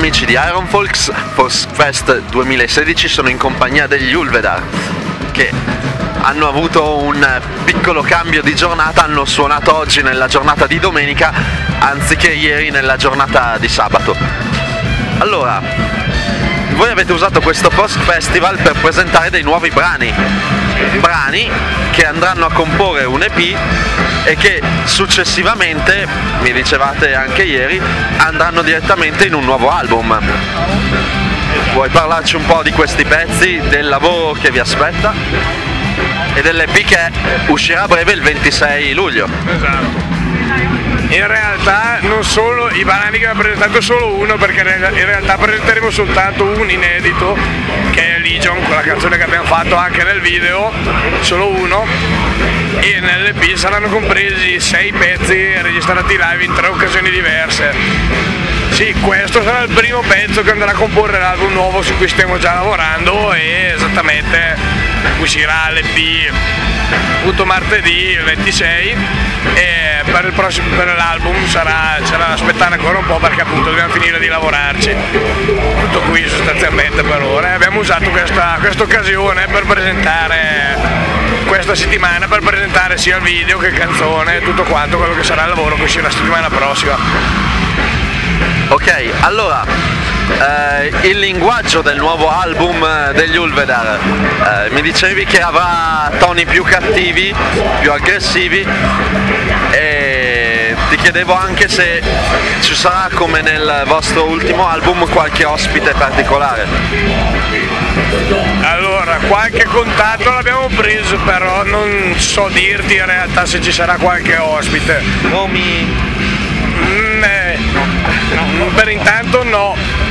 amici di Iron Folks Fest 2016 sono in compagnia degli Ulvedar, che hanno avuto un piccolo cambio di giornata, hanno suonato oggi nella giornata di domenica anziché ieri nella giornata di sabato. Allora, voi avete usato questo Post Festival per presentare dei nuovi brani che andranno a comporre un EP e che successivamente, mi dicevate anche ieri, andranno direttamente in un nuovo album. Vuoi parlarci un po' di questi pezzi, del lavoro che vi aspetta e dell'EP che uscirà a breve il 26 luglio? Esatto. In realtà non solo i brani che abbiamo presentato, solo uno, perché in realtà presenteremo soltanto un inedito che è Legion, quella canzone che abbiamo fatto anche nel video, solo uno, e nell'EP saranno compresi 6 pezzi registrati live in 3 occasioni diverse. Sì, questo sarà il primo pezzo che andrà a comporre l'album nuovo su cui stiamo già lavorando, e esattamente uscirà l'EP appunto martedì il 26, e per l'album c'è da aspettare ancora un po', perché appunto dobbiamo finire di lavorarci. Tutto qui sostanzialmente per ora. Abbiamo usato questa occasione per presentare questa settimana, per presentare sia il video che canzone, tutto quanto quello che sarà il lavoro che uscirà la settimana prossima. Ok, allora il linguaggio del nuovo album degli Ulvedar, mi dicevi che avrà toni più cattivi, più aggressivi, e ti chiedevo anche se ci sarà, come nel vostro ultimo album, qualche ospite particolare. Allora, qualche contatto l'abbiamo preso, però non so dirti in realtà se ci sarà qualche ospite. Nomi? Per intanto no,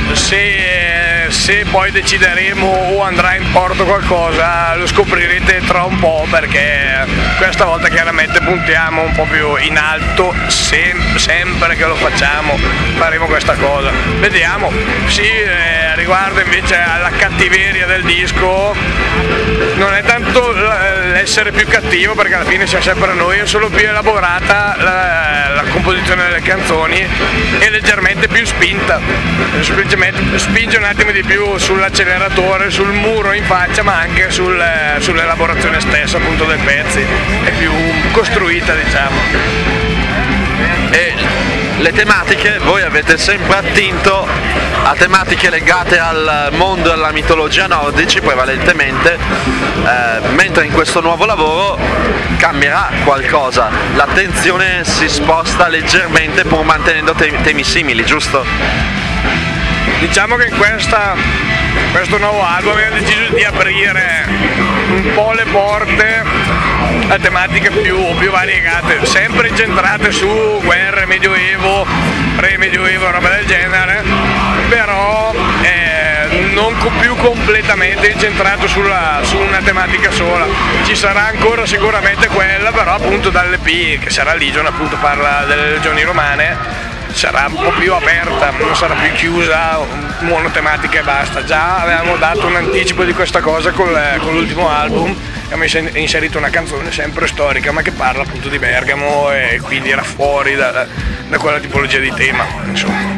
se poi decideremo o andrà in porto qualcosa lo scoprirete tra un po', perché questa volta chiaramente puntiamo un po' più in alto, sempre che lo facciamo faremo questa cosa. Vediamo. Sì, riguardo invece alla cattiveria del disco, non è tanto l'essere più cattivo, perché alla fine siamo sempre noi, è solo più elaborata la composizione delle canzoni e leggermente più spinta, semplicemente spinge un attimo di più sull'acceleratore, sul muro in faccia, ma anche sull'elaborazione stessa appunto dei pezzi, è più costruita, diciamo. E le tematiche, voi avete sempre attinto a tematiche legate al mondo e alla mitologia nordici prevalentemente, mentre in questo nuovo lavoro cambierà qualcosa, l'attenzione si sposta leggermente pur mantenendo temi simili, giusto? Diciamo che in questo nuovo album abbiamo deciso di aprire un po' le porte a tematiche più variegate, sempre incentrate su guerre, medioevo, pre-medioevo, roba del genere, però non più completamente incentrato su una tematica sola. Ci sarà ancora sicuramente quella, però appunto dall'EP, che sarà Legion, appunto parla delle legioni romane, sarà un po' più aperta, non sarà più chiusa, monotematica e basta. Già avevamo dato un anticipo di questa cosa con l'ultimo album, abbiamo inserito una canzone sempre storica, ma che parla appunto di Bergamo, e quindi era fuori da quella tipologia di tema, insomma.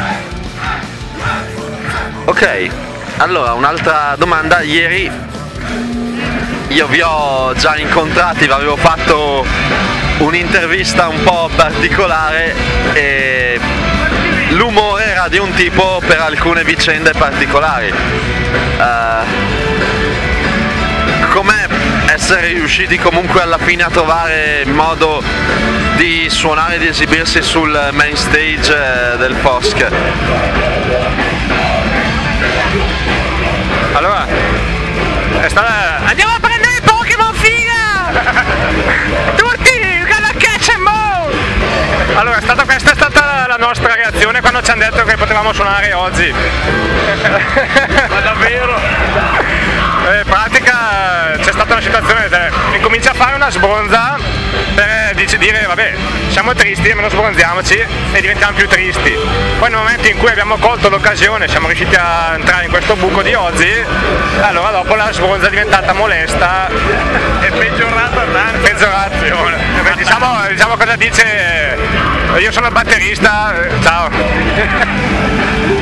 Ok, allora un'altra domanda. Ieri io vi ho già incontrati, vi avevo fatto un'intervista un po' particolare e l'umore era di un tipo per alcune vicende particolari. Com'è essere riusciti comunque alla fine a trovare modo di suonare e di esibirsi sul main stage del FOSC? Allora, è stata... Andiamo a prendere i Pokémon, figa! Tutti! Gonna catch 'em all! Allora, questa è stata la nostra reazione quando ci hanno detto che potevamo suonare oggi. Ma davvero? In pratica c'è stata una situazione, incomincia a fare una sbronza per dire vabbè, siamo tristi, almeno sbronziamoci e diventiamo più tristi. Poi nel momento in cui abbiamo colto l'occasione, siamo riusciti a entrare in questo buco di oggi, allora dopo la sbronza è diventata molesta È peggiorata tanto. peggiorazione. Diciamo cosa dice, io sono il batterista, ciao.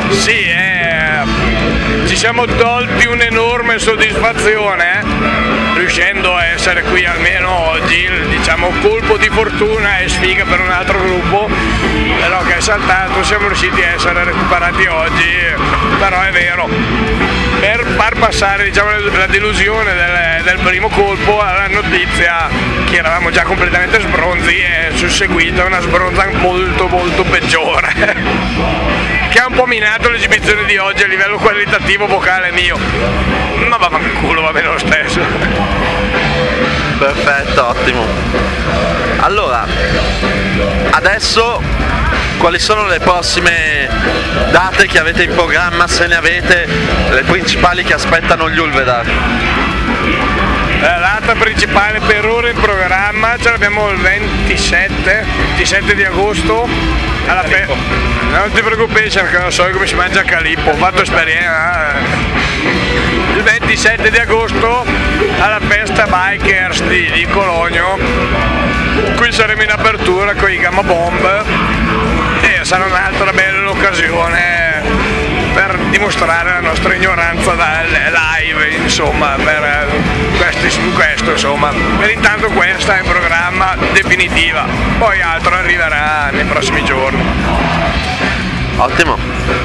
Sì, ci siamo tolti un'enorme soddisfazione, riuscendo a essere qui almeno oggi, diciamo colpo di fortuna e sfiga per un altro gruppo, però che è saltato, siamo riusciti a essere recuperati oggi, però è vero, per far passare, diciamo, la delusione del primo colpo alla notizia che eravamo già completamente sbronzi, è susseguita una sbronza molto molto peggiore che ha un po' minato l'esibizione di oggi a livello qualitativo vocale mio, ma vaffanculo, va bene lo stesso. Perfetto, ottimo. Allora, adesso quali sono le prossime date che avete in programma, se ne avete, le principali che aspettano gli Ulvedar? La data principale per ora in programma ce l'abbiamo il 27 di agosto alla non ti preoccupare perché non so come si mangia a Calippo, ho fatto esperienza. Il 27 di agosto alla festa Bikers di Cologno, qui saremo in apertura con i Gamma Bomb e sarà un'altra bella occasione per dimostrare la nostra ignoranza dal live, insomma, per questo, insomma. Per intanto questa è in programma definitiva, poi altro arriverà nei prossimi giorni. Ottimo.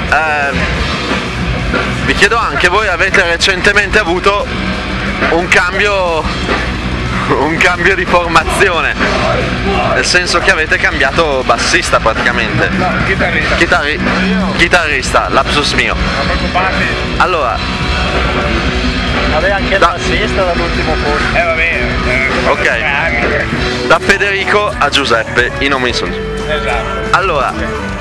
Vi chiedo anche, voi avete recentemente avuto un cambio di formazione, nel senso che avete cambiato bassista praticamente. No, Chitarrista, lapsus mio. Non preoccupate. Allora, vabbè, anche il bassista dall'ultimo posto. Vabbè. ok, da Federico a Giuseppe, i nomi sono. Esatto. Allora,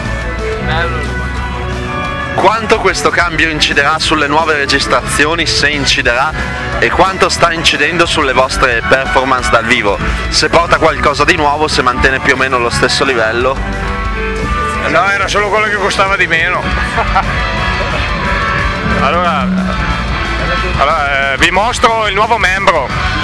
quanto questo cambio inciderà sulle nuove registrazioni, se inciderà, e quanto sta incidendo sulle vostre performance dal vivo? Se porta qualcosa di nuovo, se mantiene più o meno lo stesso livello? No, era solo quello che costava di meno. Allora, vi mostro il nuovo membro.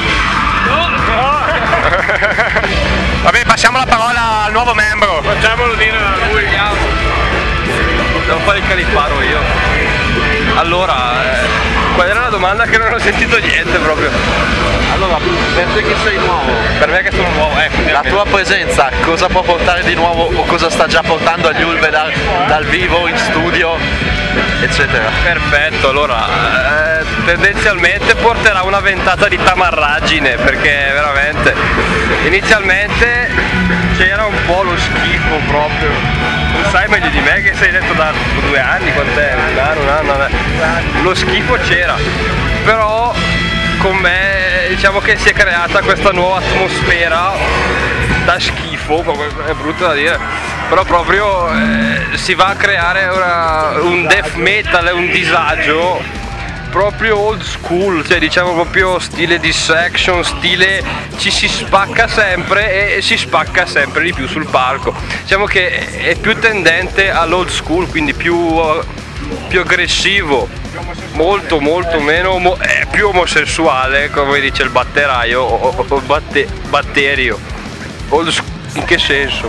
Vabbè, passiamo la parola al nuovo membro. Facciamolo dire a lui. Devo fare il caliparo io. Allora, qual era la domanda che non ho sentito niente proprio? Allora, per te che sei nuovo, Per me che sono nuovo, la tua presenza cosa può portare di nuovo o cosa sta già portando agli Ulvedar dal vivo, in studio, eccetera? perfetto, allora tendenzialmente porterà una ventata di tamarragine, perché veramente inizialmente c'era un po' lo schifo proprio. Tu sai meglio di me che sei dentro da 2 anni, quant'è? Un anno, lo schifo c'era, però con me diciamo che si è creata questa nuova atmosfera da schifo, è brutto da dire, però proprio si va a creare un death metal e un disagio proprio old school, cioè diciamo proprio stile dissection, stile ci si spacca sempre e si spacca sempre di più sul palco. Diciamo che è più tendente all'old school, quindi più aggressivo, molto meno, è più omosessuale, come dice il batteraio o batterio. Old school, in che senso?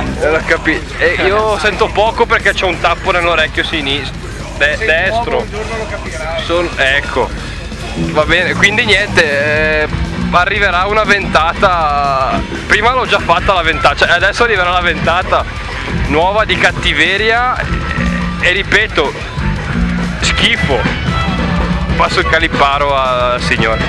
Io sento poco perché c'ho un tappo nell'orecchio sinistro. Destro, ecco, va bene, quindi niente, arriverà una ventata, prima l'ho già fatta la ventata, cioè adesso arriverà la ventata nuova di cattiveria e ripeto, schifo. Passo il caliparo al signore.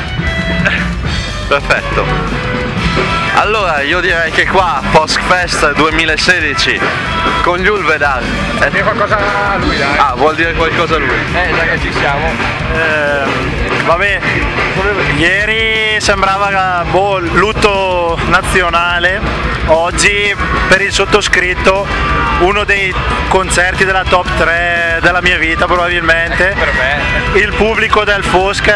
Perfetto. Allora io direi che qua Postfest 2016 con gli Ulvedar. Dire qualcosa a lui, dai. Ah, vuol dire qualcosa lui? Già che ci siamo. Vabbè, ieri sembrava lutto nazionale, oggi per il sottoscritto uno dei concerti della top 3 della mia vita probabilmente. Per me. Il pubblico del Fosc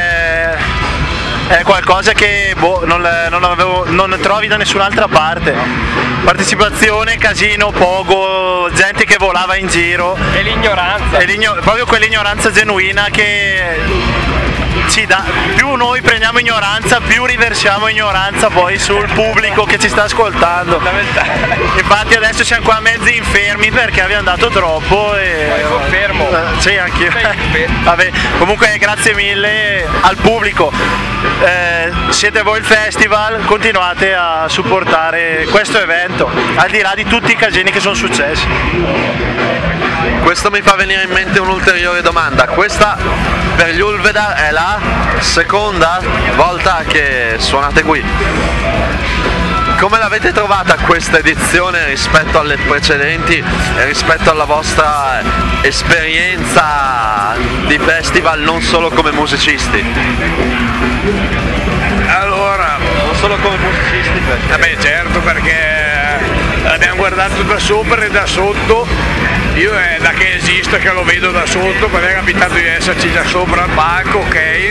è qualcosa che non trovi da nessun'altra parte. Partecipazione, casino, pogo, gente che volava in giro. E l'ignoranza. Proprio quell'ignoranza genuina che più noi prendiamo ignoranza, più riversiamo ignoranza poi sul pubblico che ci sta ascoltando. Infatti adesso siamo qua mezzi infermi perché abbiamo dato troppo e... Confermo. Sì, anch'io. Vabbè, comunque grazie mille al pubblico. Siete voi il festival, continuate a supportare questo evento, al di là di tutti i casini che sono successi. Questo mi fa venire in mente un'ulteriore domanda. Questa per gli Ulvedar è la seconda volta che suonate qui. Come l'avete trovata questa edizione rispetto alle precedenti e rispetto alla vostra esperienza di festival non solo come musicisti? Allora, Non solo come musicisti, vabbè certo, perché l'abbiamo guardato da sopra e da sotto. Io è da che esisto che lo vedo da sotto, perché è capitato di esserci già sopra al palco, ok?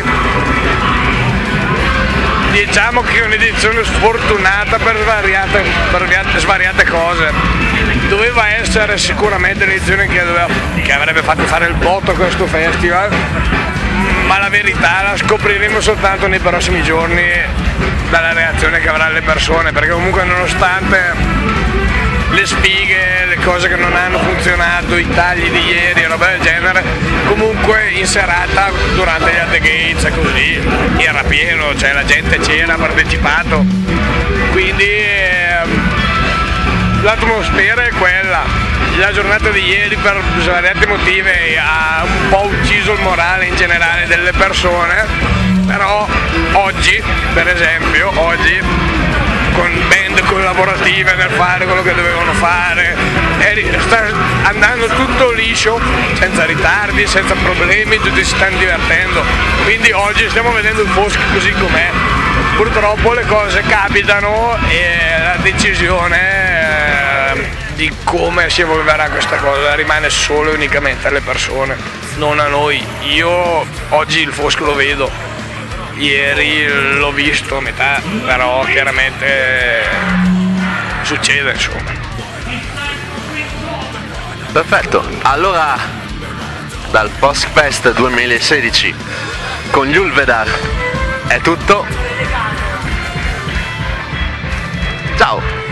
Diciamo che è un'edizione sfortunata per svariate cose. Doveva essere sicuramente l'edizione che avrebbe fatto fare il botto a questo festival, ma la verità la scopriremo soltanto nei prossimi giorni dalla reazione che avranno le persone, perché comunque nonostante le sfighe, le cose che non hanno funzionato, i tagli di ieri e roba del genere, comunque in serata durante gli At The Gates e così era pieno, cioè la gente c'era, ha partecipato, quindi l'atmosfera è quella. La giornata di ieri per svariati motivi ha un po' ucciso il morale in generale delle persone, però oggi, per esempio, con band collaborative nel fare quello che dovevano fare, sta andando tutto liscio, senza ritardi, senza problemi, tutti si stanno divertendo, quindi oggi stiamo vedendo il Fosc così com'è. Purtroppo le cose capitano e la decisione di come si evolverà questa cosa rimane solo e unicamente alle persone, non a noi. Io oggi il Fosc lo vedo, ieri l'ho visto a metà, però chiaramente succede, insomma. Perfetto, allora dal Fosc Fest 2016 con gli Ulvedar è tutto. Ciao!